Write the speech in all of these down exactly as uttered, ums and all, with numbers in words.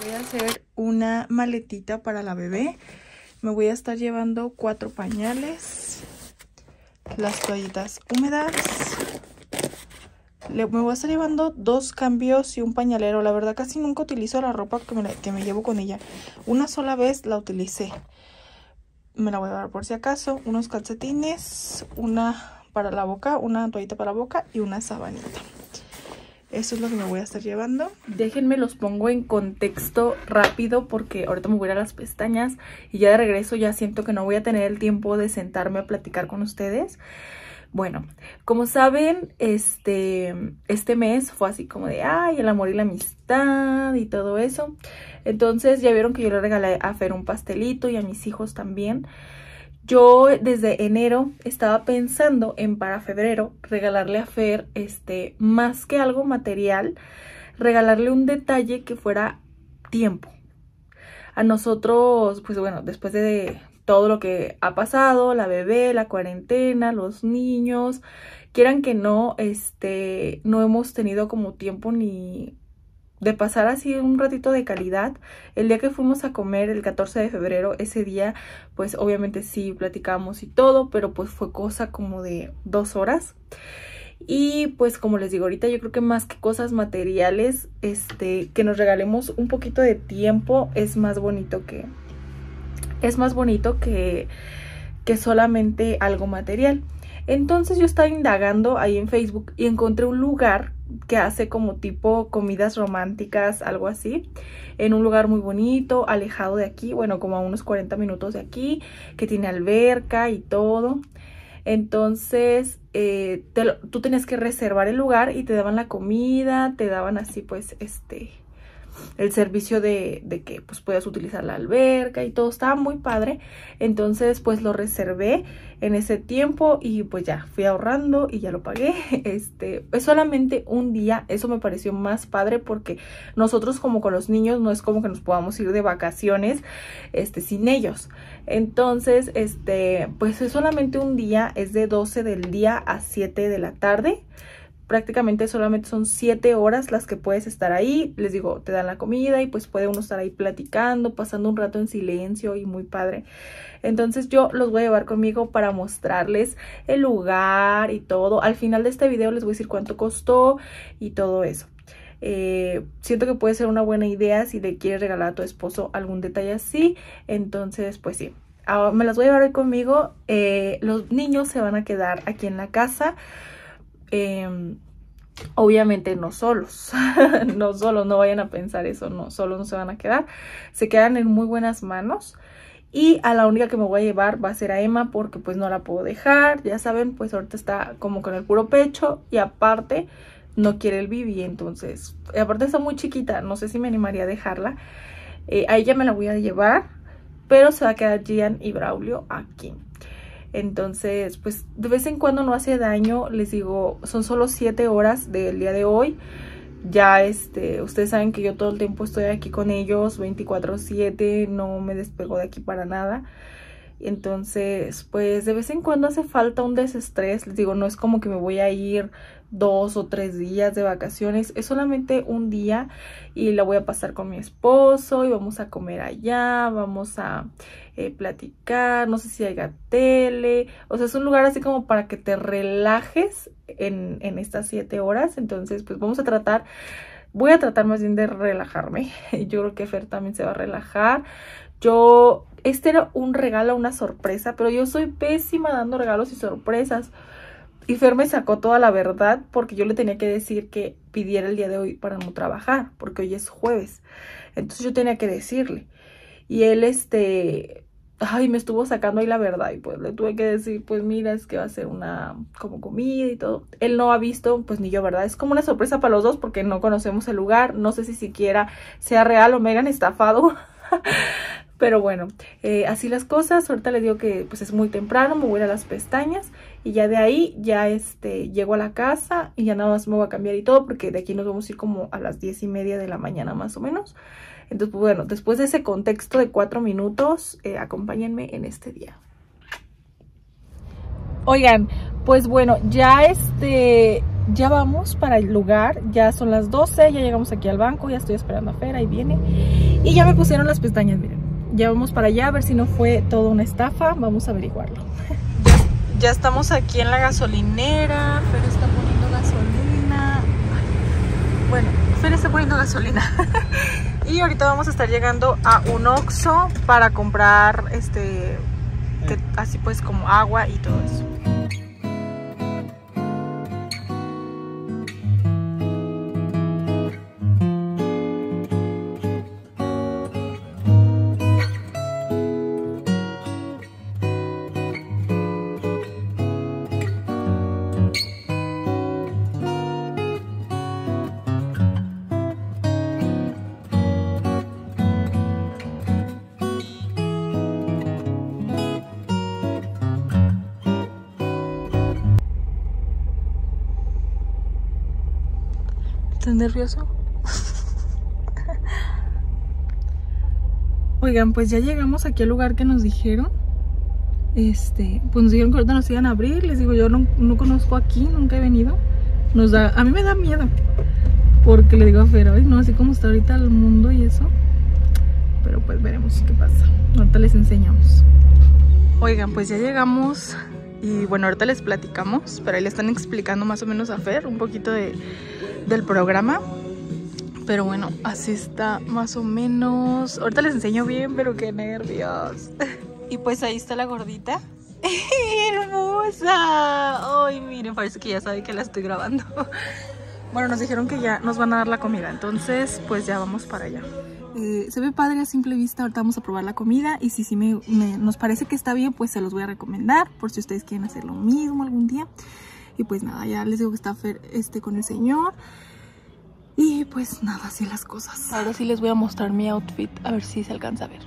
Voy a hacer una maletita para la bebé. Me voy a estar llevando cuatro pañales, las toallitas húmedas. Le, me voy a estar llevando dos cambios y un pañalero. La verdad casi nunca utilizo la ropa que me, que me llevo con ella. Una sola vez la utilicé. Me la voy a llevar por si acaso. Unos calcetines, una para la boca, una toallita para la boca y una sabanita. Eso es lo que me voy a estar llevando. Déjenme los pongo en contexto rápido porque ahorita me voy a ir a las pestañas y ya de regreso ya siento que no voy a tener el tiempo de sentarme a platicar con ustedes. Bueno, como saben, este, este mes fue así como de, ay, el amor y la amistad y todo eso. Entonces ya vieron que yo le regalé a Fer un pastelito y a mis hijos también. Yo desde enero estaba pensando en para febrero regalarle a Fer, este, más que algo material, regalarle un detalle que fuera tiempo. A nosotros, pues bueno, después de todo lo que ha pasado, la bebé, la cuarentena, los niños, quieran que no, este, no hemos tenido como tiempo ni de pasar así un ratito de calidad. El día que fuimos a comer, el catorce de febrero, ese día, pues obviamente sí platicamos y todo, pero pues fue cosa como de dos horas. Y pues como les digo, ahorita yo creo que más que cosas materiales, este, que nos regalemos un poquito de tiempo es más bonito que, es más bonito que, que solamente algo material. Entonces yo estaba indagando ahí en Facebook y encontré un lugar que hace como tipo comidas románticas, algo así, en un lugar muy bonito, alejado de aquí, bueno, como a unos cuarenta minutos de aquí, que tiene alberca y todo. Entonces eh, te lo, tú tenías que reservar el lugar y te daban la comida, te daban así pues este... el servicio de, de que pues puedas utilizar la alberca y todo, estaba muy padre. Entonces pues lo reservé en ese tiempo y pues ya fui ahorrando y ya lo pagué. Este es solamente un día, eso me pareció más padre porque nosotros como con los niños no es como que nos podamos ir de vacaciones este sin ellos. Entonces este pues es solamente un día, es de doce del día a siete de la tarde. Prácticamente solamente son siete horas las que puedes estar ahí. Les digo, te dan la comida y pues puede uno estar ahí platicando, pasando un rato en silencio y muy padre. Entonces yo los voy a llevar conmigo para mostrarles el lugar y todo. Al final de este video les voy a decir cuánto costó y todo eso. Eh, siento que puede ser una buena idea si le quieres regalar a tu esposo algún detalle así. Entonces pues sí, ahora me las voy a llevar conmigo. Eh, los niños se van a quedar aquí en la casa. Eh, obviamente no solos, no solos, no vayan a pensar eso, no, solos no se van a quedar, se quedan en muy buenas manos. Y a la única que me voy a llevar va a ser a Emma porque pues no la puedo dejar, ya saben, pues ahorita está como con el puro pecho y aparte no quiere el bibi, entonces, y aparte está muy chiquita, no sé si me animaría a dejarla. Eh, a ella me la voy a llevar, pero se va a quedar Gian y Braulio aquí. Entonces, pues de vez en cuando no hace daño, les digo, son solo siete horas del día de hoy. Ya, este, ustedes saben que yo todo el tiempo estoy aquí con ellos, veinticuatro siete, no me despego de aquí para nada. Entonces, pues de vez en cuando hace falta un desestrés. Les digo, no es como que me voy a ir dos o tres días de vacaciones, es solamente un día y la voy a pasar con mi esposo y vamos a comer allá, vamos a eh, platicar, no sé si haya tele, o sea, es un lugar así como para que te relajes en, en estas siete horas. Entonces pues vamos a tratar, voy a tratar más bien de relajarme. Yo creo que Fer también se va a relajar. Yo, este era un regalo, una sorpresa, pero yo soy pésima dando regalos y sorpresas. Y Fer me sacó toda la verdad porque yo le tenía que decir que pidiera el día de hoy para no trabajar, porque hoy es jueves. Entonces yo tenía que decirle. Y él, este, ay, me estuvo sacando ahí la verdad. Y pues le tuve que decir, pues mira, es que va a ser una como comida y todo. Él no ha visto, pues ni yo, ¿verdad? Es como una sorpresa para los dos porque no conocemos el lugar. No sé si siquiera sea real o me hayan estafado. Pero bueno, eh, así las cosas. Ahorita les digo que pues es muy temprano, me voy a ir a las pestañas y ya de ahí ya este llego a la casa y ya nada más me voy a cambiar y todo porque de aquí nos vamos a ir como a las diez y media de la mañana más o menos. Entonces pues bueno, después de ese contexto de cuatro minutos, eh, acompáñenme en este día. Oigan, Pues bueno, ya este, ya vamos para el lugar, ya son las doce, ya llegamos aquí al banco, ya estoy esperando a Fer, ahí viene. Y ya me pusieron las pestañas, miren. Ya vamos para allá a ver si no fue toda una estafa, vamos a averiguarlo. Ya, ya estamos aquí en la gasolinera, Fer está poniendo gasolina. Bueno, Fer está poniendo gasolina. Y ahorita vamos a estar llegando a un Oxxo para comprar este, que, así pues como agua y todo eso. ¿Estás nervioso? Oigan, pues ya llegamos aquí al lugar que nos dijeron. Este, pues nos dijeron que ahorita nos iban a abrir. Les digo, yo no, no conozco aquí, nunca he venido. Nos da, a mí me da miedo. Porque le digo a Fer, ay, no, así como está ahorita el mundo y eso. Pero pues veremos qué pasa. Ahorita les enseñamos. Oigan, pues ya llegamos. Y bueno, ahorita les platicamos. Pero ahí le están explicando más o menos a Fer un poquito de... del programa, pero bueno, así está más o menos. Ahorita les enseño bien, pero qué nervios. Y pues ahí está la gordita. ¡Hermosa! Ay, miren, parece que ya sabe que la estoy grabando. Bueno, nos dijeron que ya nos van a dar la comida, entonces pues ya vamos para allá. Eh, se ve padre a simple vista. Ahorita vamos a probar la comida y si sí me, me, nos parece que está bien, pues se los voy a recomendar por si ustedes quieren hacer lo mismo algún día. Y pues nada, ya les digo que está Fer este, con el señor. Y pues nada, así las cosas. Ahora sí les voy a mostrar mi outfit, a ver si se alcanza a ver.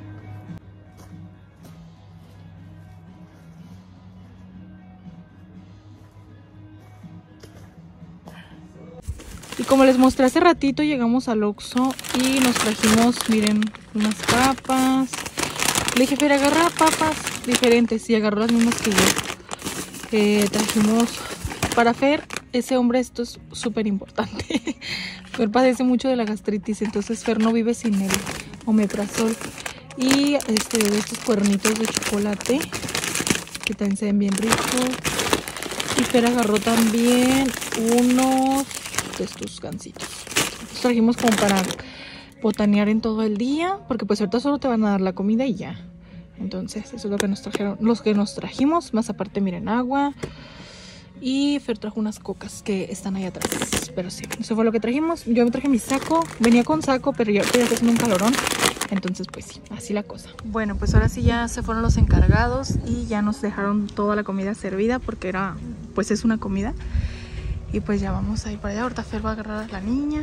Y como les mostré hace ratito, llegamos al Oxxo y nos trajimos, miren, unas papas. Le dije, Fer, agarra papas diferentes y agarró las mismas que yo. Eh, trajimos... Para Fer, ese hombre, esto es súper importante. Fer padece mucho de la gastritis, entonces Fer no vive sin el omeprazol. Y este, de estos cuernitos de chocolate, que también se ven bien ricos. Y Fer agarró también unos de estos gansitos. Los trajimos como para botanear en todo el día, porque pues ahorita solo te van a dar la comida y ya. Entonces, eso es lo que nos trajeron, los que nos trajimos. Más aparte, miren, agua. Y Fer trajo unas cocas que están ahí atrás. Pero sí, eso fue lo que trajimos. Yo me traje mi saco. Venía con saco, pero ya estoy haciendo un calorón. Entonces pues sí, así la cosa. Bueno, pues ahora sí ya se fueron los encargados. Y ya nos dejaron toda la comida servida. Porque era, pues es una comida. Y pues ya vamos a ir para allá. Ahorita Fer va a agarrar a la niña.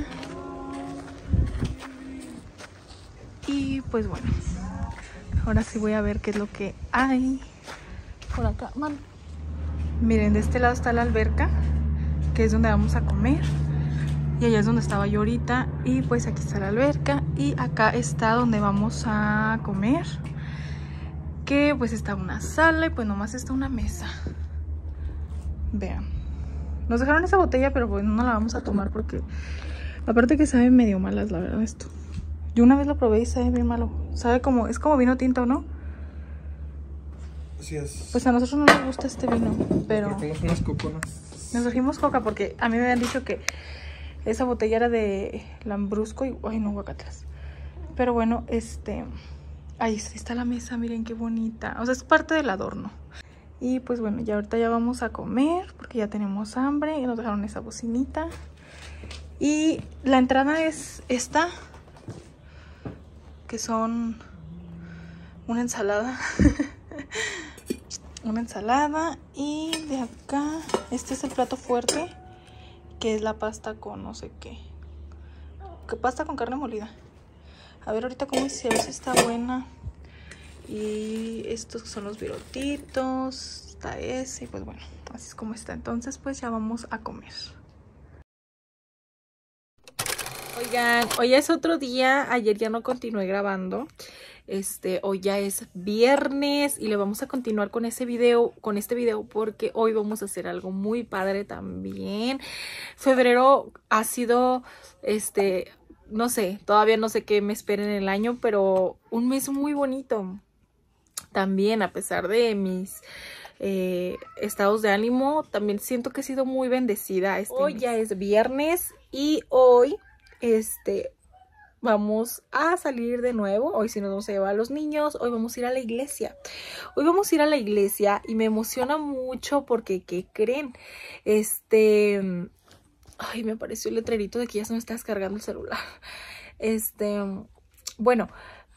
Y pues bueno, ahora sí voy a ver qué es lo que hay por acá. Man. Miren, de este lado está la alberca, que es donde vamos a comer. Y allá es donde estaba yo ahorita. Y pues aquí está la alberca. Y acá está donde vamos a comer, que pues está una sala y pues nomás está una mesa. Vean. Nos dejaron esa botella, pero pues no la vamos a tomar porque... Aparte que sabe medio malas, la verdad, esto. Yo una vez lo probé y sabe bien malo. Sabe como... Es como vino tinto, ¿no? Así es. Pues a nosotros no nos gusta este vino, pero... Trajimos unas coconas. Nos trajimos coca porque a mí me habían dicho que esa botella era de Lambrusco y... Ay, no, guacatras. Pero bueno, este... Ahí está la mesa, miren qué bonita. O sea, es parte del adorno. Y pues bueno, ya ahorita ya vamos a comer porque ya tenemos hambre y nos dejaron esa bocinita. Y la entrada es esta, que son una ensalada. Una ensalada. Y de acá, este es el plato fuerte, que es la pasta con no sé qué. ¿Qué pasta con carne molida? A ver ahorita cómo se ve, si está buena. Y estos son los virotitos. Está ese. Y pues bueno, así es como está. Entonces pues ya vamos a comer. Oigan, hoy es otro día, ayer ya no continué grabando, este, hoy ya es viernes y le vamos a continuar con ese video, con este video porque hoy vamos a hacer algo muy padre también. Febrero ha sido, este, no sé, todavía no sé qué me espera en el año, pero un mes muy bonito también, a pesar de mis eh, estados de ánimo, también siento que he sido muy bendecida. Este hoy mes. Ya es viernes y hoy Este, vamos a salir de nuevo. Hoy sí nos vamos a llevar a los niños. Hoy vamos a ir a la iglesia. Hoy vamos a ir a la iglesia y me emociona mucho porque, ¿qué creen? Este, ay, me apareció el letrerito de que ya se me está descargando el celular. Este, bueno,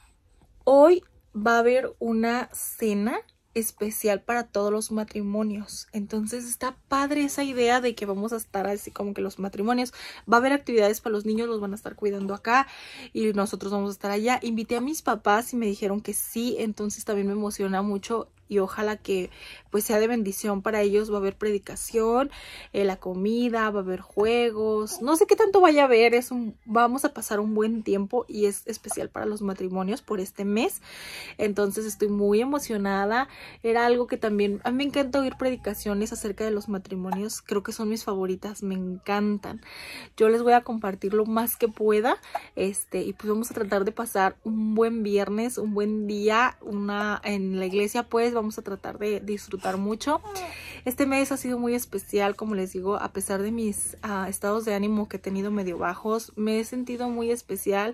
hoy va a haber una cena especial para todos los matrimonios. Entonces está padre esa idea de que vamos a estar así como que los matrimonios, va a haber actividades para los niños, los van a estar cuidando acá y nosotros vamos a estar allá. Invité a mis papás y me dijeron que sí, entonces también me emociona mucho y ojalá que pues sea de bendición para ellos. Va a haber predicación, eh, la comida, va a haber juegos, no sé qué tanto vaya a haber, es un, vamos a pasar un buen tiempo y es especial para los matrimonios por este mes. Entonces estoy muy emocionada. Era algo que también, a mí me encanta oír predicaciones acerca de los matrimonios, creo que son mis favoritas, me encantan. Yo les voy a compartir lo más que pueda, este, y pues vamos a tratar de pasar un buen viernes, un buen día, una en la iglesia, pues vamos a tratar de disfrutar mucho. Este mes ha sido muy especial, como les digo, a pesar de mis uh, estados de ánimo que he tenido medio bajos, me he sentido muy especial,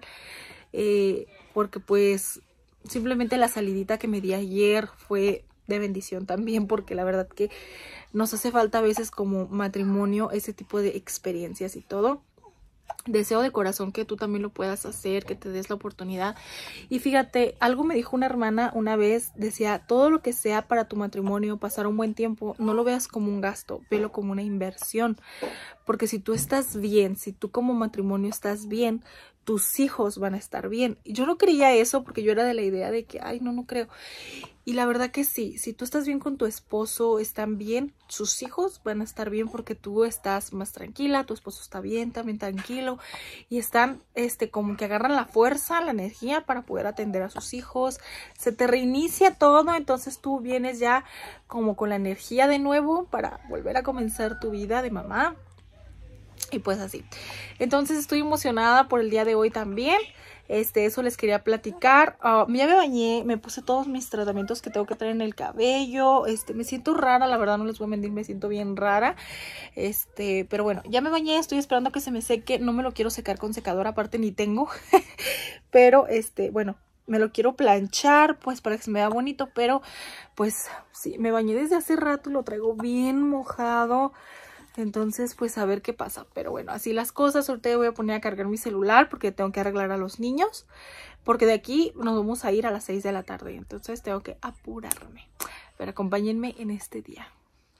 eh, porque pues simplemente la salidita que me di ayer fue de bendición también, porque la verdad que nos hace falta a veces como matrimonio ese tipo de experiencias y todo. Deseo de corazón que tú también lo puedas hacer, que te des la oportunidad. Y fíjate, algo me dijo una hermana una vez, decía, todo lo que sea para tu matrimonio, pasar un buen tiempo, no lo veas como un gasto, velo como una inversión. Porque si tú estás bien, si tú como matrimonio estás bien, tus hijos van a estar bien. Y yo no creía eso porque yo era de la idea de que, ay, no, no creo. Y la verdad que sí, si tú estás bien con tu esposo, están bien, sus hijos van a estar bien porque tú estás más tranquila, tu esposo está bien, también tranquilo. Y están, este, como que agarran la fuerza, la energía para poder atender a sus hijos. Se te reinicia todo, entonces tú vienes ya como con la energía de nuevo para volver a comenzar tu vida de mamá. Y pues así. Entonces estoy emocionada por el día de hoy también. Este, eso les quería platicar. Uh, ya me bañé, me puse todos mis tratamientos que tengo que traer en el cabello. Este, me siento rara, la verdad no les voy a mentir, me siento bien rara. Este, pero bueno, ya me bañé, estoy esperando que se me seque. No me lo quiero secar con secador, aparte ni tengo. Pero este, bueno, me lo quiero planchar, pues para que se me vea bonito. Pero pues sí, me bañé desde hace rato y lo traigo bien mojado. Entonces, pues a ver qué pasa. Pero bueno, así las cosas. Ahorita voy a poner a cargar mi celular porque tengo que arreglar a los niños. Porque de aquí nos vamos a ir a las seis de la tarde. Entonces tengo que apurarme. Pero acompáñenme en este día.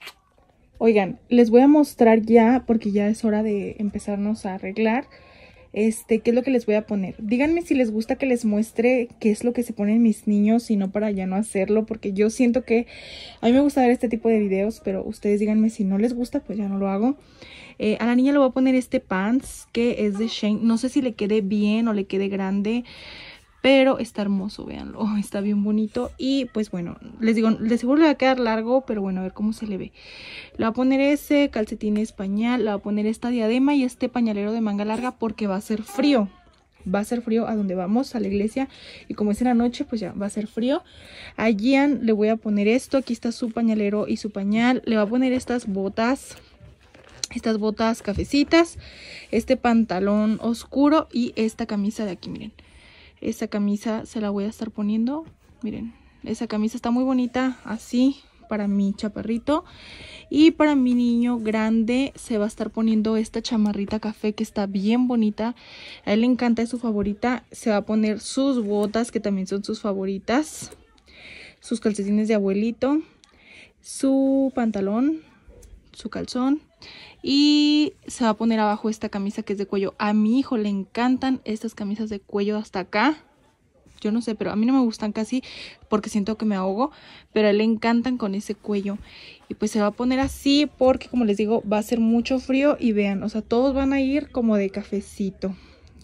Oigan, les voy a mostrar ya, porque ya es hora de empezarnos a arreglar. Este, ¿qué es lo que les voy a poner? Díganme si les gusta que les muestre qué es lo que se ponen mis niños, y no para ya no hacerlo, porque yo siento que a mí me gusta ver este tipo de videos, pero ustedes díganme si no les gusta, pues ya no lo hago. Eh, a la niña le voy a poner este pants que es de Shein, no sé si le quede bien o le quede grande, pero está hermoso, véanlo, está bien bonito. Y pues bueno, les digo, de seguro le va a quedar largo, pero bueno, a ver cómo se le ve. Le voy a poner ese calcetín pañal, le voy a poner esta diadema y este pañalero de manga larga porque va a ser frío. Va a ser frío a donde vamos, a la iglesia, y como es en la noche, pues ya va a ser frío. A Gian le voy a poner esto, aquí está su pañalero y su pañal. Le voy a poner estas botas, estas botas cafecitas, este pantalón oscuro y esta camisa de aquí, miren. Esta camisa se la voy a estar poniendo, miren, esa camisa está muy bonita, así, para mi chaparrito. Y para mi niño grande se va a estar poniendo esta chamarrita café que está bien bonita. A él le encanta, es su favorita. Se va a poner sus botas que también son sus favoritas. Sus calcetines de abuelito. Su pantalón. Su calzón. Y se va a poner abajo esta camisa que es de cuello. A mi hijo le encantan estas camisas de cuello hasta acá. Yo no sé, pero a mí no me gustan casi porque siento que me ahogo. Pero a él le encantan con ese cuello. Y pues se va a poner así porque, como les digo, va a ser mucho frío. Y vean, o sea, todos van a ir como de cafecito.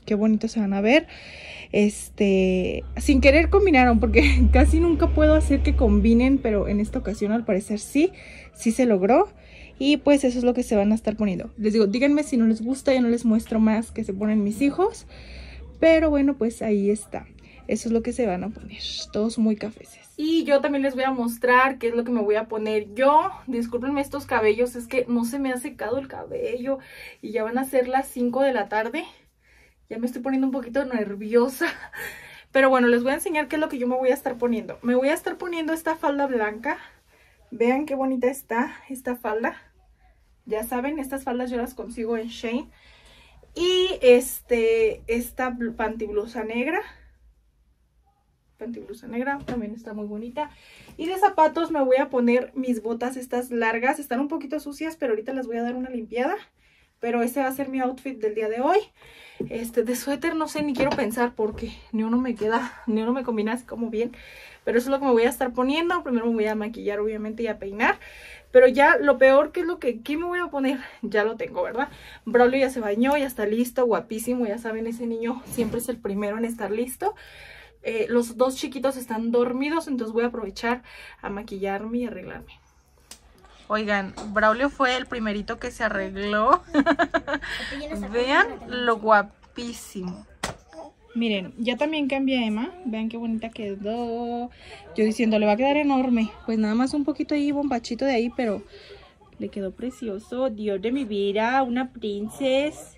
qué bonitos se van a ver. Este, sin querer combinaron, porque casi nunca puedo hacer que combinen, pero en esta ocasión al parecer sí, sí se logró. Y pues eso es lo que se van a estar poniendo. Les digo, díganme si no les gusta, ya no les muestro más que se ponen mis hijos. Pero bueno, pues ahí está. Eso es lo que se van a poner, todos muy cafeses. Y yo también les voy a mostrar qué es lo que me voy a poner yo. Discúlpenme estos cabellos, es que no se me ha secado el cabello. Y ya van a ser las cinco de la tarde. Ya me estoy poniendo un poquito nerviosa. Pero bueno, les voy a enseñar qué es lo que yo me voy a estar poniendo. Me voy a estar poniendo esta falda blanca. Vean qué bonita está esta falda. Ya saben, estas faldas yo las consigo en Shein. Y este, esta pantiblusa negra. Pantiblusa negra también está muy bonita. Y de zapatos me voy a poner mis botas estas largas. Están un poquito sucias, pero ahorita les voy a dar una limpiada. Pero este va a ser mi outfit del día de hoy. Este, de suéter no sé, ni quiero pensar porque ni uno me queda, ni uno me combina así como bien. Pero eso es lo que me voy a estar poniendo. Primero me voy a maquillar, obviamente, y a peinar. Pero ya lo peor, que es lo que, ¿qué me voy a poner? Ya lo tengo, ¿verdad? Braulio ya se bañó, ya está listo, guapísimo. Ya saben, ese niño siempre es el primero en estar listo. Eh, los dos chiquitos están dormidos, entonces voy a aprovechar a maquillarme y arreglarme. Oigan, Braulio fue el primerito que se arregló. Vean lo guapísimo. Miren, ya también cambié a Emma. Vean qué bonita quedó. Yo diciendo, le va a quedar enorme. Pues nada más un poquito ahí, bombachito de ahí, pero le quedó precioso. Dios de mi vida, una princesa.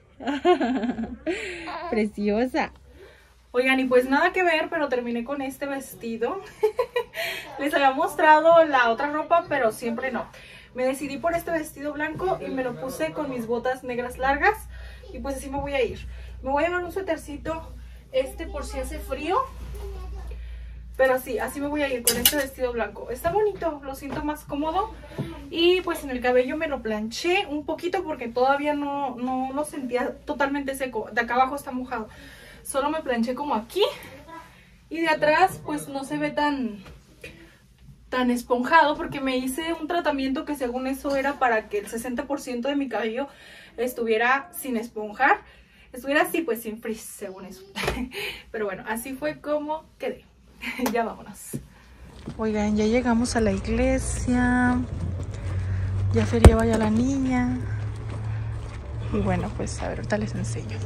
Preciosa. Oigan, y pues nada que ver, pero terminé con este vestido. Les había mostrado la otra ropa, pero siempre no. Me decidí por este vestido blanco y me lo puse con mis botas negras largas. Y pues así me voy a ir. Me voy a llevar un suétercito este por si hace frío. Pero sí, así me voy a ir con este vestido blanco. Está bonito, lo siento más cómodo. Y pues en el cabello me lo planché un poquito porque todavía no, no lo sentía totalmente seco. De acá abajo está mojado. Solo me planché como aquí. Y de atrás pues no se ve tan, tan esponjado porque me hice un tratamiento que según eso era para que el sesenta por ciento de mi cabello estuviera sin esponjar. Estuviera así pues sin frizz, según eso. Pero bueno, así fue como quedé. Ya vámonos. Oigan, ya llegamos a la iglesia. Ya feriaba ya la niña. Y bueno, pues a ver, ahorita les enseño.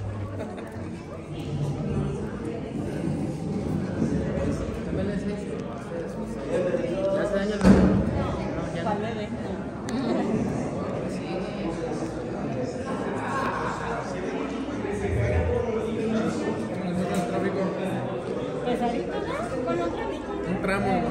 Un tramo.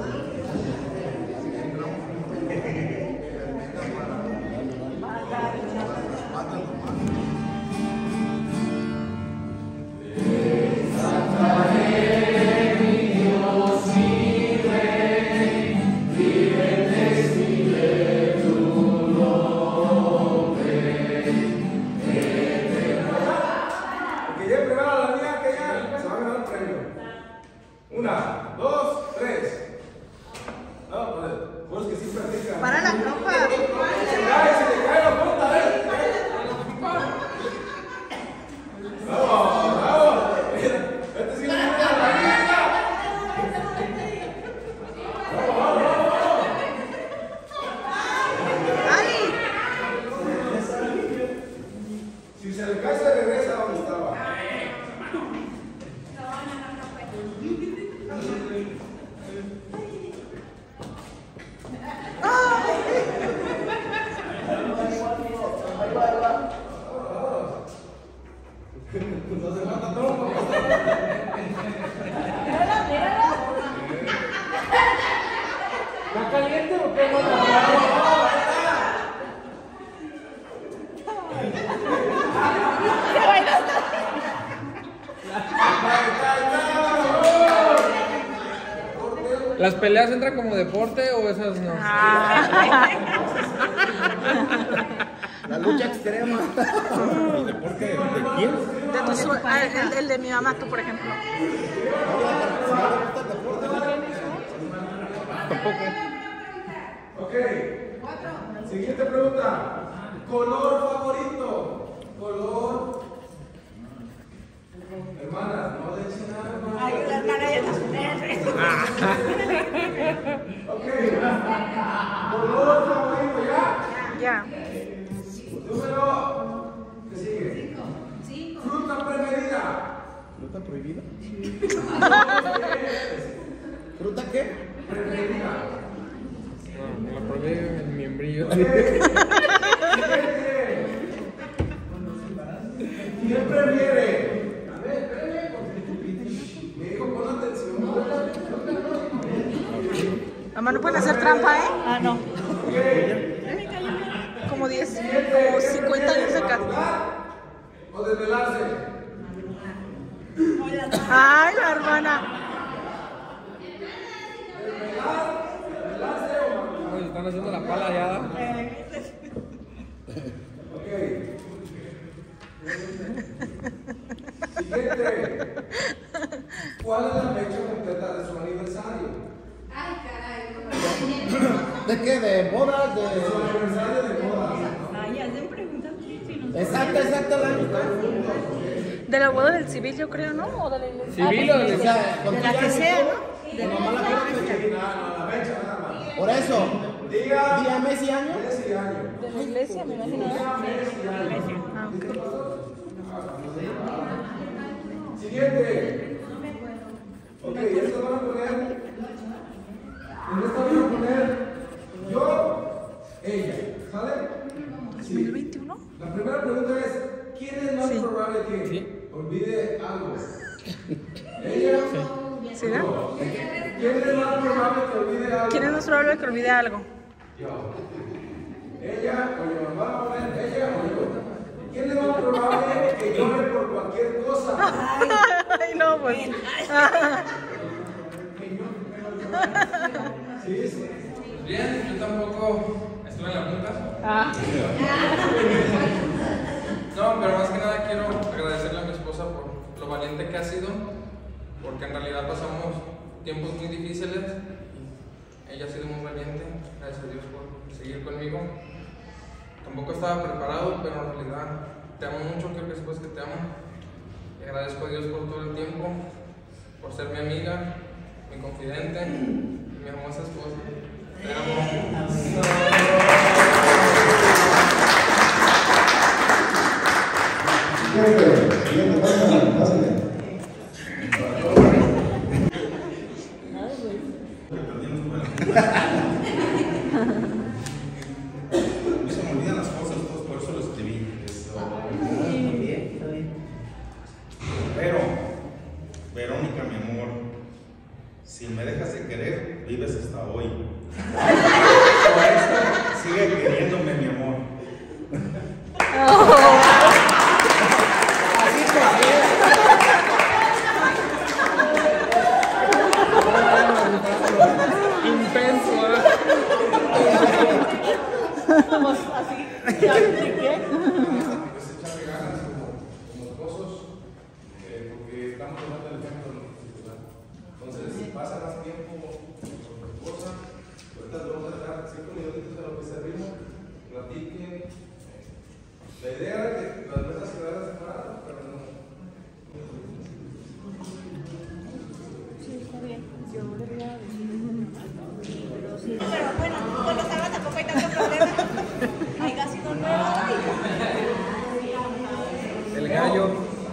Una, dos, tres. No, pues, pues que sí practica. Para la ropa. Se cae, se te cae la punta, eh. Bravo, bravo. Este sí le mete la manita. Bravo, bravo, bravo. ¡Ay! Si se le cae, se regresa a donde estaba. ¿Está caliente o qué? ¿Las peleas entran como deporte o esas no? La lucha extrema. ¿El deporte de quién? De tu su- ah, el, el de mi mamá, tú por ejemplo. Tampoco. Ok. Siguiente pregunta. Color favorito. Color hermanas, no le echen nada. Ay, las manos ya las ponen. Ok. Por dos, favorito, ¿ya? Ya. Número. ¿Qué sigue? Cinco. Fruta preferida. ¿Fruta prohibida? ¿Fruta qué? Preferida. No, me la probé en mi embrillo. ¿Quién prefiere? A ver, espérame, porque me dijo pon atención. Mamá, no pueden hacer trampa, ¿eh? Ah, no. Como diez, como cincuenta años de casa. ¿O desvelarse? Ay, la hermana. Nos están haciendo la pala ya. Ok. Siguiente. ¿Cuál es la fecha completa de su aniversario? Ay, caray. ¿De qué? ¿De bodas? Su De... aniversario de bodas. Ay, hacen preguntas si nos... Exacto, exacto, el año. De la boda del civil, yo creo, ¿no? O de la iglesia. Civil o de O sea, con De tu la que año, sea, todo. ¿no? De Tu mamá la quiere fecha. No, no, la fecha nada más. Por eso, Diga. día, mes y año. Mes y año. De la iglesia, me imagino. Diga mes y año. Ah, ok. Siguiente. Ok, esto van a poner. En esta van a poner yo, ella. ¿Sale? ¿dos mil veintiuno? La primera pregunta es: ¿quién es más Sí. probable que Sí. olvide algo? ¿Ella? ¿Sí, no? ¿Quién es más probable que olvide algo? ¿Quién es más probable que olvide algo? Yo. ¿Ella o yo? ¿Van a poner ella o yo? ¿Quién es más probable que llore por cualquier cosa? Ay, no, pues. Sí, sí. Bien, yo tampoco estuve en la junta. Ah. No, pero más que nada quiero agradecerle a mi esposa por lo valiente que ha sido, porque en realidad pasamos tiempos muy difíciles. Ella ha sido muy valiente, gracias a Dios por seguir conmigo. Tampoco estaba preparado, pero en realidad te amo mucho, creo que después que te amo. Y agradezco a Dios por todo el tiempo, por ser mi amiga, mi confidente, mi hermosa esposa. Te amo. Se me olvidan las cosas, pues, por eso lo escribí. Eso. Pero, Verónica, mi amor, si me dejas de querer, vives hasta hoy. Por eso, sigue queriéndome, mi amor. Intenso, ¿eh? Vamos así. ¿Ya qué? Pues echarle ganas como, como esposos, eh, porque estamos tomando el ejemplo de nuestros hijos, ¿verdad? Entonces, pasa más tiempo con tu esposa. Ahorita les vamos a dejar cinco minutitos de lo que servimos, platiquen. La idea era que las mesas quedaran separadas, pero no. Pero bueno, con los salvas tampoco hay tanto problema. Hay gas y nuevo. El gallo.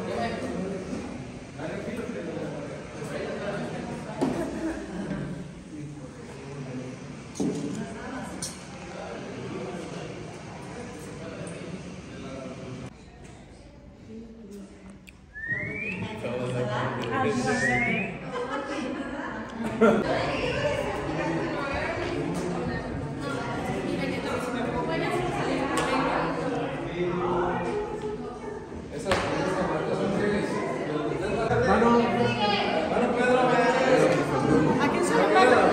Esas preguntas son fieles. Mano, mano Pedro, ¿A quién se lo paga?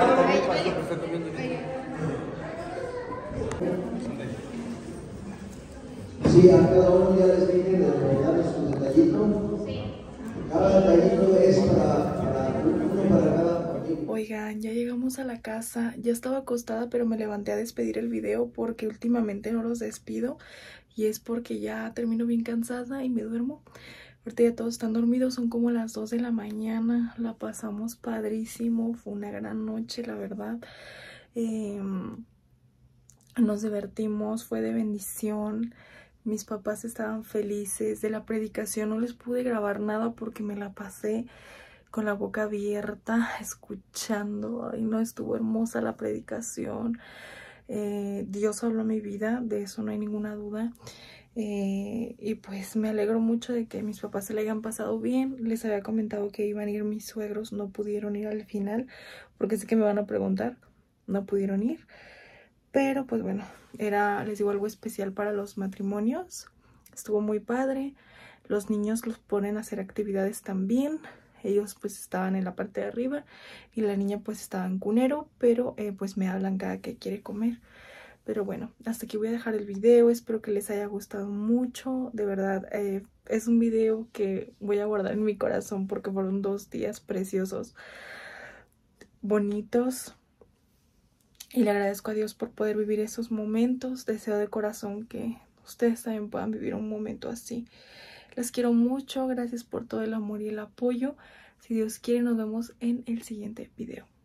Sí, a cada uno ya les dije de regalar su detallito. Cada detallito es para, para uno para cada familia. Oigan, ya llegamos a la casa. Ya estaba acostada, pero me levanté a despedir el video porque últimamente no los despido. Y es porque ya termino bien cansada y me duermo. Ahorita ya todos están dormidos, son como las dos de la mañana. La pasamos padrísimo, fue una gran noche, la verdad. Eh, nos divertimos, fue de bendición. Mis papás estaban felices. De la predicación no les pude grabar nada porque me la pasé con la boca abierta, escuchando. Ay, no, estuvo hermosa la predicación. Eh, Dios habló a mi vida, de eso no hay ninguna duda. Eh, y pues me alegro mucho de que mis papás se le hayan pasado bien. Les había comentado que iban a ir mis suegros, no pudieron ir al final, porque sé que me van a preguntar, no pudieron ir. Pero pues bueno, era, les digo, algo especial para los matrimonios. Estuvo muy padre. Los niños los ponen a hacer actividades también. Ellos pues estaban en la parte de arriba y la niña pues estaba en cunero, pero eh, pues me hablan cada que quiere comer. Pero bueno, hasta aquí voy a dejar el video. Espero que les haya gustado mucho. De verdad, eh, es un video que voy a guardar en mi corazón porque fueron dos días preciosos, bonitos. Y le agradezco a Dios por poder vivir esos momentos. Deseo de corazón que ustedes también puedan vivir un momento así. Les quiero mucho. Gracias por todo el amor y el apoyo. Si Dios quiere, nos vemos en el siguiente video.